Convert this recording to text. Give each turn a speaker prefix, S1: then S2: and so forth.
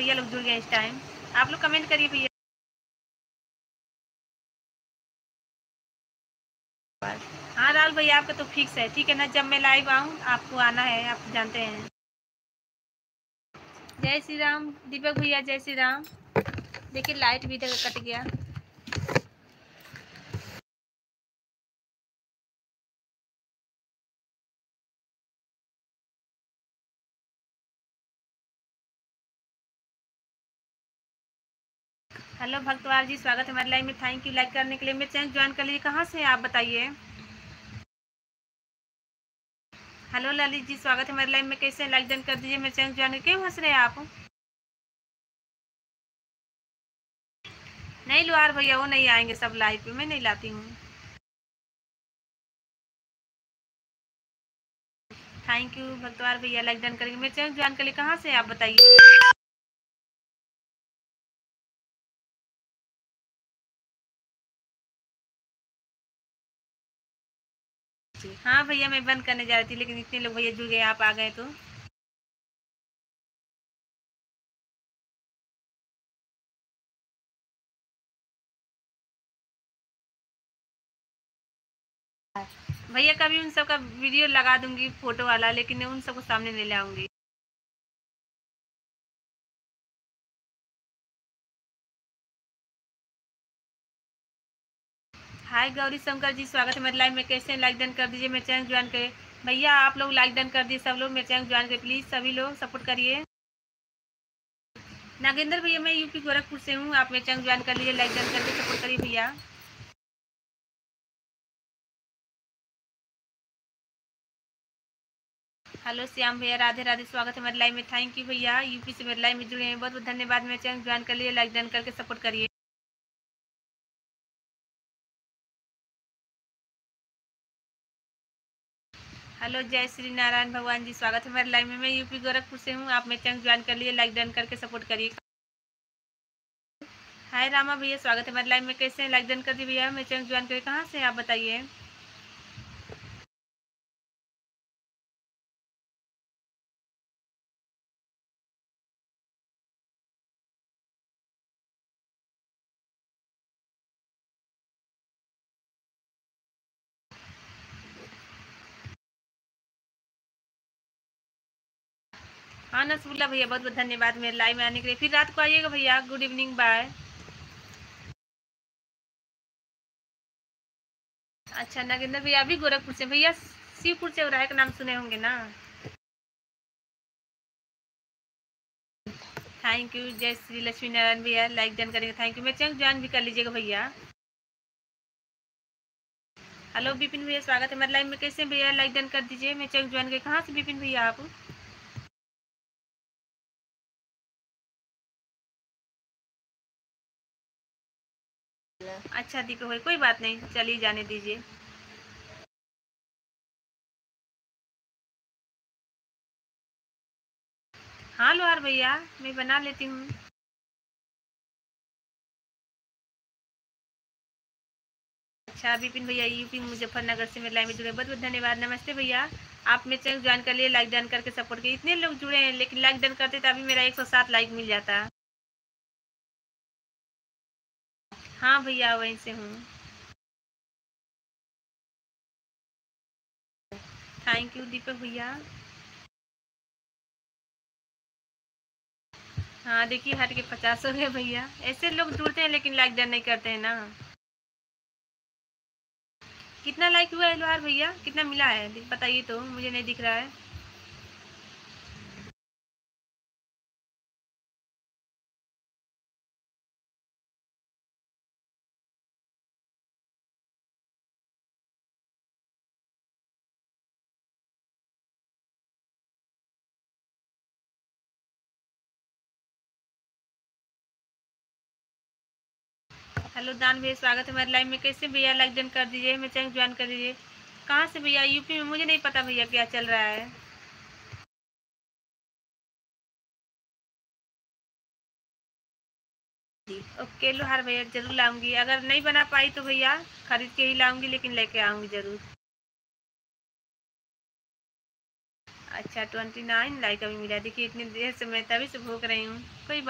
S1: भैया लोग जुड़ गए इस टाइम। आप लोग कमेंट करिए भैया। हाँ राहुल भैया, आपका तो फिक्स है, ठीक है ना। जब मैं लाइव आऊँ आपको आना है, आप जानते हैं। जय श्री राम दीपक भैया, जय श्री राम। देखिए लाइट भी इधर कट गया। हेलो भक्तवार जी, स्वागत है हमारे लाइव में। थैंक यू लाइक करने के लिए। मेरे चैनल ज्वाइन कर लीजिए। कहाँ से हैं आप बताइए। हेलो ललित जी, स्वागत है हमारे लाइव में। कैसे लाइक डन कर दीजिए। मेरे चैनल ज्वाइन क्यों हंस रहे हैं आप। नहीं लोहार भैया, वो नहीं आएंगे सब लाइव पे, मैं नहीं लाती हूँ। थैंक यू भक्तवार भैया, लाइक डन करेंगे। मेरे चैनल ज्वाइन कर लिए। कहाँ से आप बताइए। हाँ भैया, मैं बंद करने जा रही थी, लेकिन इतने लोग भैया जुड़ गए, आप आ गए तो। भैया कभी उन सब का वीडियो लगा दूंगी फोटो वाला, लेकिन उन सबको सामने नहीं लाऊंगी। हाय गौरी शंकर जी, स्वागत है मेरे लाइव में। कैसे लाइक डन कर दीजिए। मेरे चैनल ज्वाइन करें भैया। आप लोग लाइक डन कर दिए सब लोग। मेरे चैनल ज्वाइन करें प्लीज, सभी लोग सपोर्ट करिए। नागेंद्र भैया, मैं यूपी गोरखपुर से हूँ। आप मेरे चैनल ज्वाइन कर लीजिए, लाइक डन करके सपोर्ट करिए भैया। हेलो श्याम भैया, राधे राधे, स्वागत है मेरे लाइव में। थैंक यू भैया, यूपी से मेरे लाइव में जुड़े हैं, बहुत बहुत धन्यवाद। मेरे चैनल ज्वाइन कर लिए, लाइक डन करके सपोर्ट करिए। हेलो जय श्री नारायण भगवान जी, स्वागत है मेरे लाइव में। मैं यूपी गोरखपुर से हूँ। आप मेरे चैनल ज्वाइन कर लिए, लाइक डन करके सपोर्ट करिए। हाय रामा भैया, स्वागत है मेरे लाइव में। कैसे हैं, लाइक डन कर दिए भैया। मेरे चैनल ज्वाइन करिए। कहाँ से हैं आप बताइए। हाँ नसबुल्ला भैया, बहुत बहुत धन्यवाद मेरे लाइव में आने के लिए। फिर रात को आइएगा भैया। Good evening, bye. अच्छा नागेंद्र भैया अभी गोरखपुर से। भैया शिवपुर चौराहे का नाम सुने होंगे ना। Thank you. जय श्री लक्ष्मी नारायण भैया, लाइक डन करेंगे। Thank you. मेरे चैनल ज्वाइन भी कर लीजिएगा भैया। हेलो विपिन भैया, स्वागत है मेरे लाइव में। कैसे हैं भैया, लाइक डन कर दीजिए। मेरे चैनल ज्वाइन करें। कहाँ से विपिन भैया आप। अच्छा दीपक भाई, कोई बात नहीं, चलिए जाने दीजिए। हाँ लोहार भैया, मैं बना लेती हूँ। अच्छा विपिन भैया यूपी मुजफ्फरनगर से मेरे लाइव में जुड़े, बहुत बहुत धन्यवाद। नमस्ते भैया, आप मेरे चैनल ज्वाइन कर लिए, लाइक डन करके सपोर्ट किए। इतने लोग जुड़े हैं, लेकिन लाइक डन करते तो अभी मेरा 107 लाइक मिल जाता। हाँ भैया वहीं से हूँ। थैंक यू दीपक भैया। हाँ देखिए हट के 50 हो गए भैया। ऐसे लोग जुड़ते हैं लेकिन लाइक डन नहीं करते हैं ना। कितना लाइक हुआ है लोहार भैया, कितना मिला है बताइए तो, मुझे नहीं दिख रहा है। हेलो दान भैया, स्वागत है मेरे लाइव में। कैसे भैया, लाइक डन कर दीजिए। मेरे चैनल ज्वाइन कर दीजिए। कहाँ से भैया, यूपी में। मुझे नहीं पता भैया क्या चल रहा है। ओके लोहार भैया, जरूर लाऊंगी। अगर नहीं बना पाई तो भैया खरीद के ही लाऊंगी, लेकिन लेके आऊंगी जरूर। अच्छा 29 लाइक अभी मिला। देखिए इतनी देर से मैं तभी से भूख रही हूँ। कोई